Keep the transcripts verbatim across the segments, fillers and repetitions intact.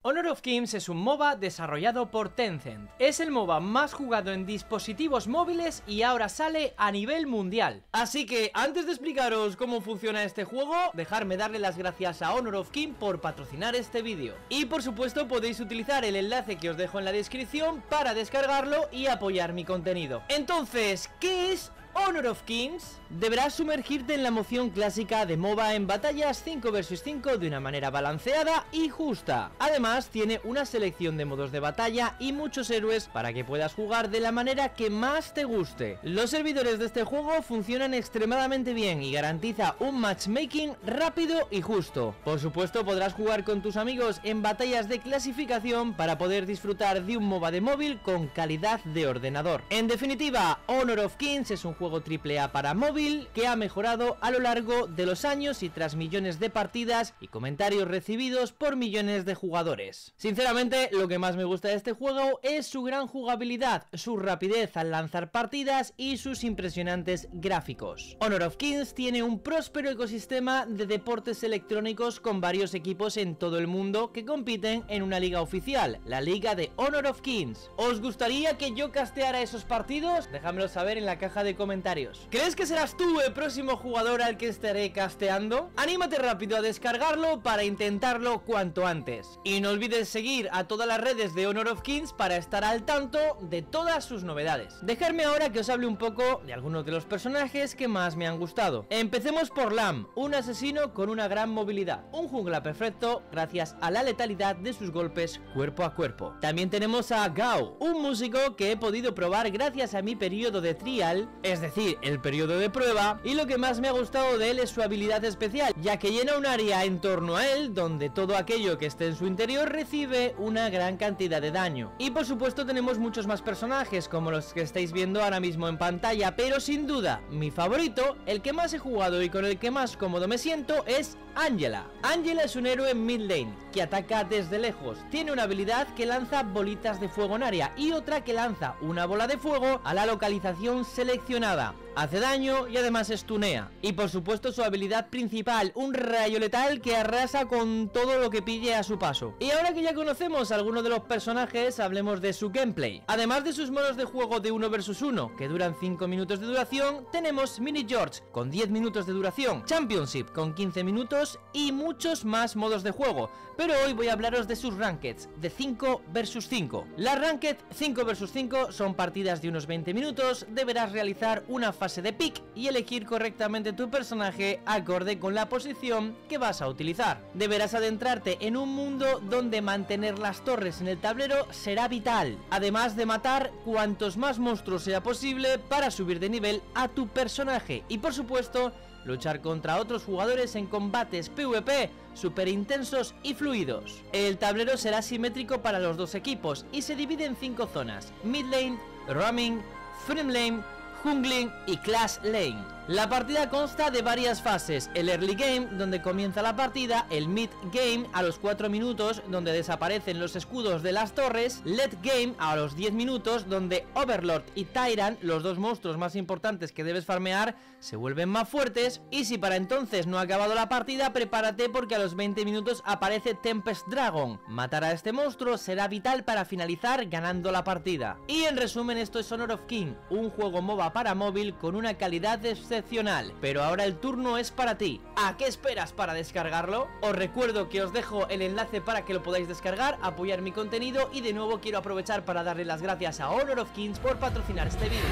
Honor of Kings es un MOBA desarrollado por Tencent. Es el MOBA más jugado en dispositivos móviles y ahora sale a nivel mundial. Así que antes de explicaros cómo funciona este juego, dejadme darle las gracias a Honor of Kings por patrocinar este vídeo. Y por supuesto podéis utilizar el enlace que os dejo en la descripción para descargarlo y apoyar mi contenido. Entonces, ¿qué es Honor of Kings? Deberás sumergirte en la emoción clásica de MOBA en batallas cinco versus cinco de una manera balanceada y justa. Además, tiene una selección de modos de batalla y muchos héroes para que puedas jugar de la manera que más te guste. Los servidores de este juego funcionan extremadamente bien y garantiza un matchmaking rápido y justo. Por supuesto, podrás jugar con tus amigos en batallas de clasificación para poder disfrutar de un MOBA de móvil con calidad de ordenador. En definitiva, Honor of Kings es un juego juego triple A para móvil que ha mejorado a lo largo de los años y tras millones de partidas y comentarios recibidos por millones de jugadores. Sinceramente, lo que más me gusta de este juego es su gran jugabilidad, su rapidez al lanzar partidas y sus impresionantes gráficos. Honor of Kings tiene un próspero ecosistema de deportes electrónicos con varios equipos en todo el mundo que compiten en una liga oficial, la Liga de Honor of Kings. ¿Os gustaría que yo casteara esos partidos? Déjamelo saber en la caja de comentarios. ¿Crees que serás tú el próximo jugador al que estaré casteando? Anímate rápido a descargarlo para intentarlo cuanto antes. Y no olvides seguir a todas las redes de Honor of Kings para estar al tanto de todas sus novedades. Dejadme ahora que os hable un poco de algunos de los personajes que más me han gustado. Empecemos por Lam, un asesino con una gran movilidad, un jungla perfecto gracias a la letalidad de sus golpes cuerpo a cuerpo. También tenemos a Gao, un músico que he podido probar gracias a mi periodo de trial, es decir, el periodo de prueba, y lo que más me ha gustado de él es su habilidad especial, ya que llena un área en torno a él donde todo aquello que esté en su interior recibe una gran cantidad de daño. Y por supuesto tenemos muchos más personajes como los que estáis viendo ahora mismo en pantalla, pero sin duda mi favorito, el que más he jugado y con el que más cómodo me siento, es Angela. Angela es un héroe en mid lane que ataca desde lejos, tiene una habilidad que lanza bolitas de fuego en área y otra que lanza una bola de fuego a la localización seleccionada. Hace daño y además stunea. Y por supuesto su habilidad principal, un rayo letal que arrasa con todo lo que pille a su paso. Y ahora que ya conocemos a algunos de los personajes, hablemos de su gameplay. Además de sus modos de juego de uno versus uno, que duran cinco minutos de duración, tenemos Mini George con diez minutos de duración, Championship con quince minutos y muchos más modos de juego. Pero hoy voy a hablaros de sus rankeds de cinco versus cinco. Las ranked cinco versus cinco son partidas de unos veinte minutos, deberás realizar una fase de pick y elegir correctamente tu personaje acorde con la posición que vas a utilizar. Deberás adentrarte en un mundo donde mantener las torres en el tablero será vital, además de matar cuantos más monstruos sea posible para subir de nivel a tu personaje y por supuesto luchar contra otros jugadores en combates PvP super intensos y fluidos. El tablero será simétrico para los dos equipos y se divide en cinco zonas: mid lane, roaming, frame lane, jungling y clash lane. La partida consta de varias fases: el early game, donde comienza la partida; el mid game, a los cuatro minutos, donde desaparecen los escudos de las torres; late game, a los diez minutos, donde Overlord y Tyrant, los dos monstruos más importantes que debes farmear, se vuelven más fuertes; y si para entonces no ha acabado la partida, prepárate porque a los veinte minutos aparece Tempest Dragon. Matar a este monstruo será vital para finalizar ganando la partida. Y en resumen, esto es Honor of Kings, un juego MOBA para móvil con una calidad de excepcional. Pero ahora el turno es para ti. ¿A qué esperas para descargarlo? Os recuerdo que os dejo el enlace para que lo podáis descargar, apoyar mi contenido y de nuevo quiero aprovechar para darle las gracias a Honor of Kings por patrocinar este vídeo.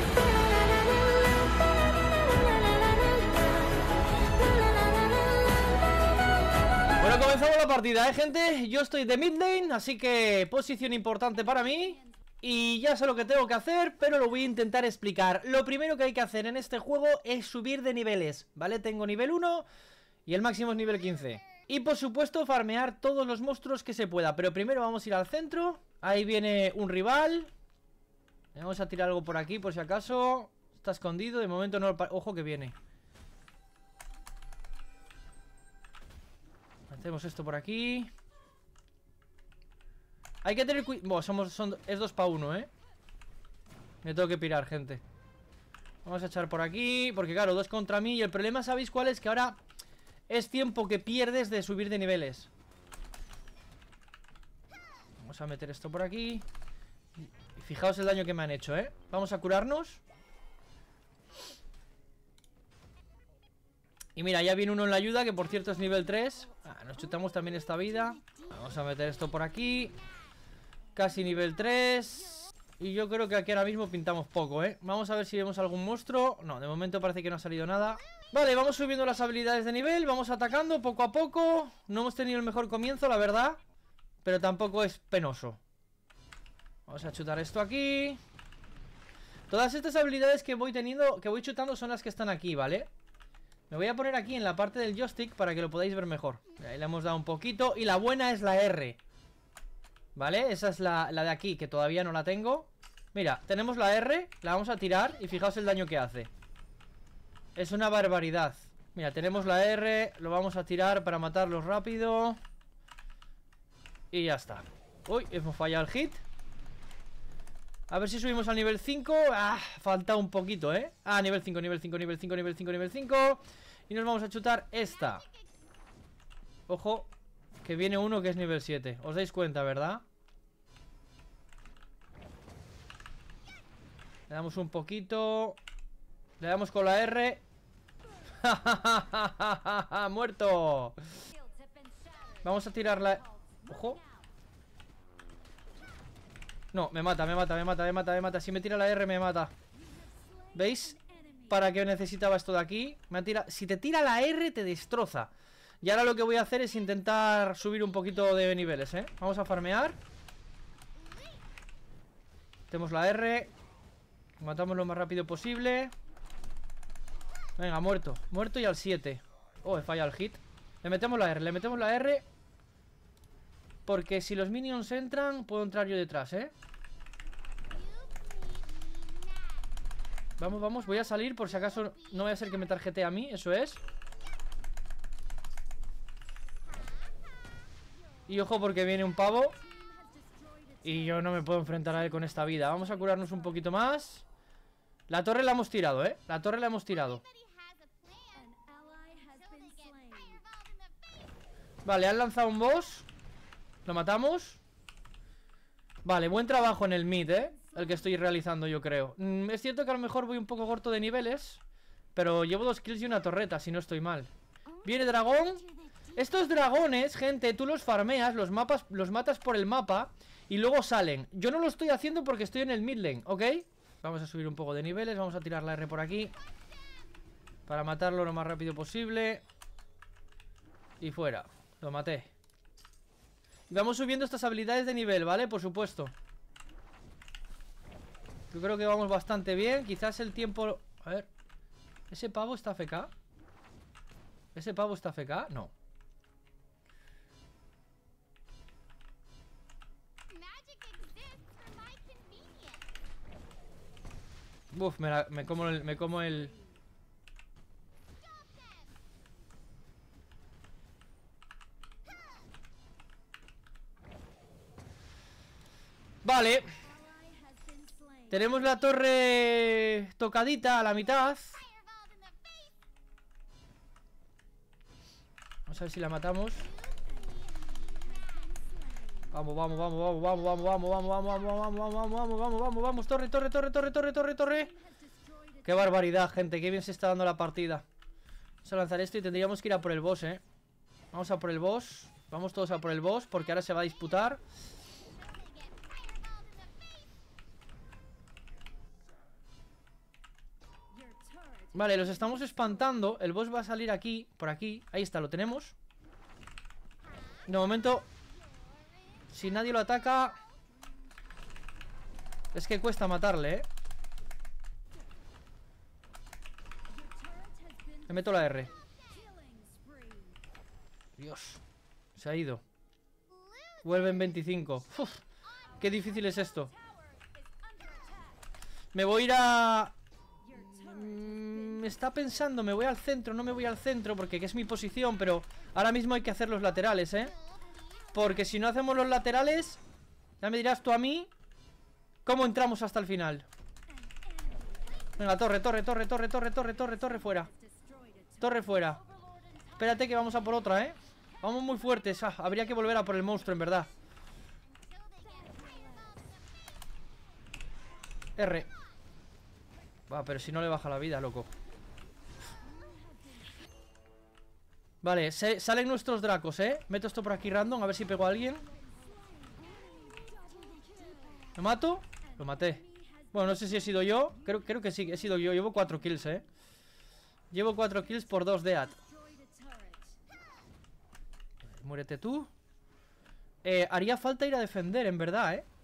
Bueno, comenzamos la partida, ¿eh, gente? Yo estoy de mid lane, así que posición importante para mí. Y ya sé lo que tengo que hacer, pero lo voy a intentar explicar. Lo primero que hay que hacer en este juego es subir de niveles, ¿vale? Tengo nivel uno y el máximo es nivel quince. Y por supuesto farmear todos los monstruos que se pueda. Pero primero vamos a ir al centro. Ahí viene un rival. Vamos a tirar algo por aquí por si acaso. Está escondido, de momento no... Ojo que viene. Hacemos esto por aquí. Hay que tener cuidado. Bueno, somos, son, es dos para uno, ¿eh? Me tengo que pirar, gente. Vamos a echar por aquí. Porque claro, dos contra mí. Y el problema, ¿sabéis cuál es? Que ahora es tiempo que pierdes de subir de niveles. Vamos a meter esto por aquí. Y fijaos el daño que me han hecho, ¿eh? Vamos a curarnos. Y mira, ya viene uno en la ayuda, que por cierto es nivel tres. Ah, nos chutamos también esta vida. Vamos a meter esto por aquí. Casi nivel tres. Y yo creo que aquí ahora mismo pintamos poco, ¿eh? Vamos a ver si vemos algún monstruo. No, de momento parece que no ha salido nada. Vale, vamos subiendo las habilidades de nivel. Vamos atacando poco a poco. No hemos tenido el mejor comienzo, la verdad, pero tampoco es penoso. Vamos a chutar esto aquí. Todas estas habilidades que voy teniendo, que voy chutando, son las que están aquí, ¿vale? Me voy a poner aquí en la parte del joystick para que lo podáis ver mejor. Ahí le hemos dado un poquito. Y la buena es la R, ¿vale? Esa es la, la de aquí, que todavía no la tengo. Mira, tenemos la R, la vamos a tirar y fijaos el daño que hace. Es una barbaridad. Mira, tenemos la R, lo vamos a tirar para matarlos rápido. Y ya está. Uy, hemos fallado el hit. A ver si subimos al nivel cinco. Ah, falta un poquito, ¿eh? Ah, nivel cinco, nivel cinco, nivel cinco, nivel cinco, nivel cinco. Y nos vamos a chutar esta. Ojo, que viene uno que es nivel siete. Os dais cuenta, ¿verdad? Le damos un poquito. Le damos con la R. ¡Muerto! Vamos a tirarla. Ojo. No, me mata, me mata, me mata, me mata, me mata. Si me tira la R me mata. ¿Veis? ¿Para qué necesitaba esto de aquí? Me ha tirado... Si te tira la R te destroza. Y ahora lo que voy a hacer es intentar subir un poquito de niveles, ¿eh? Vamos a farmear. Tenemos la R. Matamos lo más rápido posible. Venga, muerto. Muerto y al siete. Oh, he fallado el hit. Le metemos la R, le metemos la R. Porque si los minions entran, puedo entrar yo detrás, ¿eh? Vamos, vamos, voy a salir por si acaso no vaya a ser que me tarjetee a mí, eso es. Y ojo porque viene un pavo. Y yo no me puedo enfrentar a él con esta vida. Vamos a curarnos un poquito más. La torre la hemos tirado, ¿eh? La torre la hemos tirado. Vale, han lanzado un boss. Lo matamos. Vale, buen trabajo en el mid, ¿eh? El que estoy realizando, yo creo. mm, Es cierto que a lo mejor voy un poco corto de niveles, pero llevo dos kills y una torreta, si no estoy mal. Viene dragón. Estos dragones, gente, tú los farmeas, los mapas, los matas por el mapa y luego salen. Yo no lo estoy haciendo porque estoy en el mid lane, ¿ok? Vamos a subir un poco de niveles. Vamos a tirar la R por aquí para matarlo lo más rápido posible. Y fuera. Lo maté. Y vamos subiendo estas habilidades de nivel, ¿vale? Por supuesto. Yo creo que vamos bastante bien. Quizás el tiempo... A ver. ¿Ese pavo está A F K? ¿Ese pavo está A F K? No. Uf, me, la, me como el... Me como el... Vale. Tenemos la torre tocadita a la mitad. Vamos a ver si la matamos. Vamos, vamos, vamos, vamos, vamos, vamos, vamos, vamos, vamos, vamos, vamos, vamos, vamos, vamos, vamos, vamos, torre, torre, torre, torre, torre, torre, torre. Qué barbaridad, gente, qué bien se está dando la partida. Vamos a lanzar esto y tendríamos que ir a por el boss, eh. Vamos a por el boss. Vamos todos a por el boss porque ahora se va a disputar. Vale, los estamos espantando. El boss va a salir aquí, por aquí. Ahí está, lo tenemos. De momento, si nadie lo ataca, es que cuesta matarle, ¿eh? Le meto la R. Dios, se ha ido. Vuelve en veinticinco. Uf, qué difícil es esto. Me voy a ir a... Me está pensando, me voy al centro, no me voy al centro porque que es mi posición, pero ahora mismo hay que hacer los laterales, ¿eh? Porque si no hacemos los laterales, ya me dirás tú a mí cómo entramos hasta el final. Venga, torre, torre, torre, torre, torre, torre, torre, torre, fuera. Torre fuera. Espérate que vamos a por otra, ¿eh? Vamos muy fuertes. Ah, habría que volver a por el monstruo, en verdad. R. Va, pero si no le baja la vida, loco. Vale, se, salen nuestros dracos, ¿eh? Meto esto por aquí random, a ver si pego a alguien. ¿Lo mato? Lo maté. Bueno, no sé si he sido yo. Creo, creo que sí, he sido yo. Llevo cuatro kills, ¿eh? Llevo cuatro kills por dos de A T. Muérete tú. Eh, haría falta ir a defender, en verdad, ¿eh?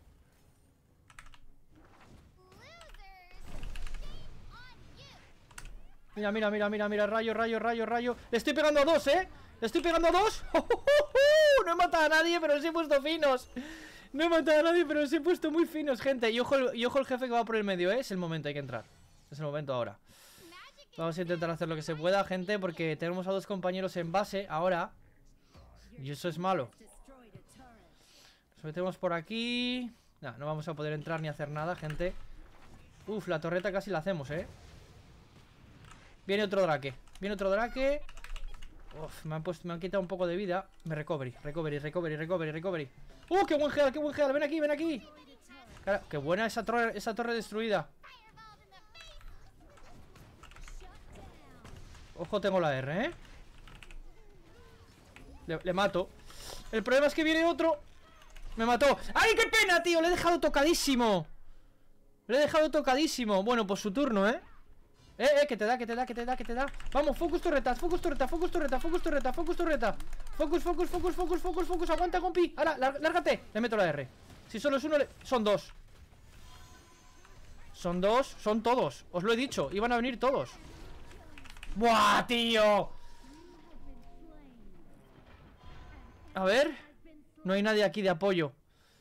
Mira, mira, mira, mira, mira. Rayo, rayo, rayo, rayo. Le estoy pegando a dos, ¿eh? Le estoy pegando a dos. ¡Oh, oh, oh! No he matado a nadie, pero les he puesto finos. No he matado a nadie, pero les he puesto muy finos, gente. Y ojo, el, y ojo el jefe que va por el medio, ¿eh? Es el momento, hay que entrar. Es el momento ahora. Vamos a intentar hacer lo que se pueda, gente, porque tenemos a dos compañeros en base ahora. Y eso es malo. Nos metemos por aquí. Nah, no vamos a poder entrar ni hacer nada, gente. Uf, la torreta casi la hacemos, ¿eh? Viene otro drake. Viene otro drake. Uf, me han puesto, me han quitado un poco de vida. Me recovery, recovery, recovery, recovery, recovery. ¡Uh, qué buen heal, qué buen heal! Ven aquí, ven aquí. Cara, qué buena esa torre, esa torre destruida. Ojo, tengo la R, ¿eh? Le, le mato. El problema es que viene otro. Me mató. ¡Ay, qué pena, tío! Le he dejado tocadísimo. Le he dejado tocadísimo. Bueno, pues su turno, ¿eh? Eh, eh, que te da, que te da, que te da, que te da. Vamos, focus torreta, focus torreta, focus torreta, focus torreta, focus torreta. Focus, focus, focus, focus, focus, focus. Aguanta, compi. Ahora, lárgate. Le meto la R. Si solo es uno, le... son dos. Son dos, son todos. Os lo he dicho, iban a venir todos. ¡Buah, tío! A ver. No hay nadie aquí de apoyo.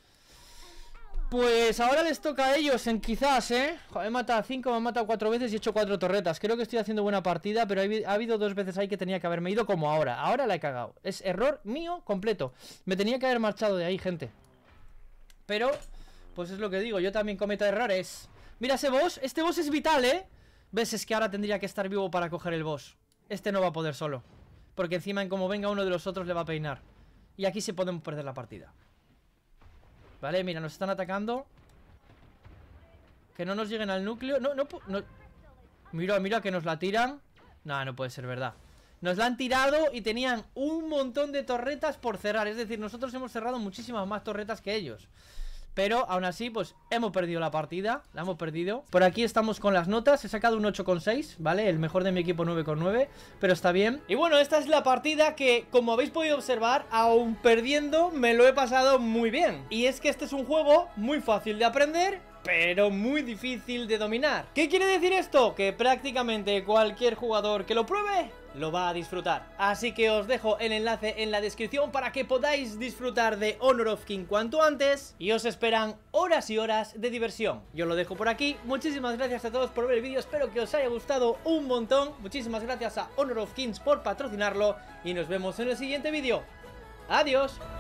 Pues ahora les toca a ellos en quizás, ¿eh? Joder, me he matado a cinco, me han matado cuatro veces y he hecho cuatro torretas. Creo que estoy haciendo buena partida, pero ha habido dos veces ahí que tenía que haberme ido como ahora. Ahora la he cagado. Es error mío completo. Me tenía que haber marchado de ahí, gente. Pero, pues es lo que digo, yo también cometo errores. Mira ese boss, este boss es vital, ¿eh? ¿Ves? Es que ahora tendría que estar vivo para coger el boss. Este no va a poder solo, porque encima en como venga uno de los otros le va a peinar. Y aquí sí podemos perder la partida. Vale, mira, nos están atacando. Que no nos lleguen al núcleo. No, no, no. Mira, mira que nos la tiran. No, no puede ser verdad. Nos la han tirado y tenían un montón de torretas por cerrar. Es decir, nosotros hemos cerrado muchísimas más torretas que ellos. Pero aún así, pues hemos perdido la partida. La hemos perdido. Por aquí estamos con las notas. He sacado un ocho coma seis, ¿vale? El mejor de mi equipo nueve coma nueve. Pero está bien. Y bueno, esta es la partida que, como habéis podido observar, aún perdiendo, me lo he pasado muy bien. Y es que este es un juego muy fácil de aprender, pero muy difícil de dominar. ¿Qué quiere decir esto? Que prácticamente cualquier jugador que lo pruebe lo va a disfrutar. Así que os dejo el enlace en la descripción para que podáis disfrutar de Honor of Kings cuanto antes. Y os esperan horas y horas de diversión. Yo lo dejo por aquí. Muchísimas gracias a todos por ver el vídeo. Espero que os haya gustado un montón. Muchísimas gracias a Honor of Kings por patrocinarlo. Y nos vemos en el siguiente vídeo. Adiós.